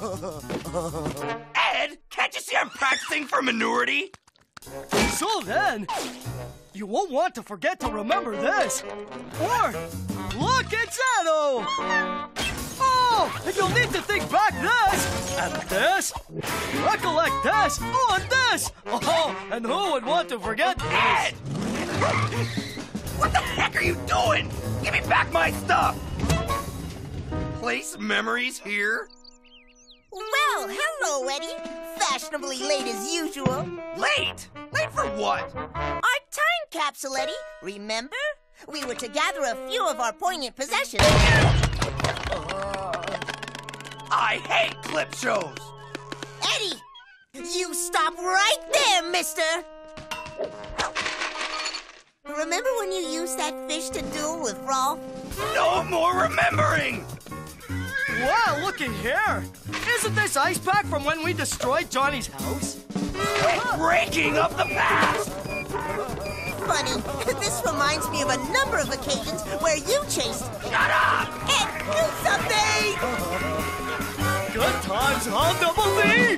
Ed, can't you see I'm practicing for minority? So then, you won't want to forget to remember this. Or, look, it's Eddy! Oh, and you'll need to think back this, and this, recollect this, oh, and this. Oh, and who would want to forget this? Ed! What the heck are you doing? Give me back my stuff! Place memories here? Well, hello, Eddy. Fashionably late as usual. Late? Late for what? Our time capsule, Eddy. Remember? We were to gather a few of our poignant possessions. I hate clip shows! Eddy, you stop right there, mister! Remember when you used that fish to duel with Rolf? No more remembering! Wow, looky here. Isn't this ice pack from when we destroyed Johnny's house? Breaking up the past! Funny, this reminds me of a number of occasions where you chased... Shut up! Ed, do something! Good times on Double D!